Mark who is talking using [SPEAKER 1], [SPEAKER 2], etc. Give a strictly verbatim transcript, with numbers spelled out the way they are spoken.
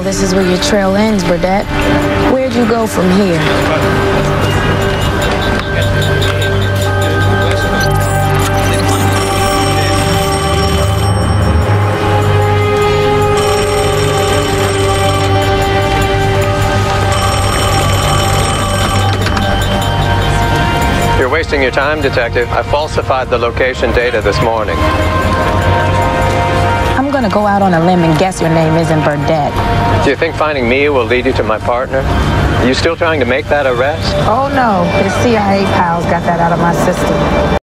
[SPEAKER 1] this is where your trail ends, Burdett. Where'd you go from here?
[SPEAKER 2] You're wasting your time, Detective. I falsified the location data this morning.
[SPEAKER 1] I'm gonna go out on a limb and guess your name isn't Burdett.
[SPEAKER 2] Do you think finding me will lead you to my partner? Are you still trying to make that arrest?
[SPEAKER 1] Oh no, his C I A pals got that out of my system.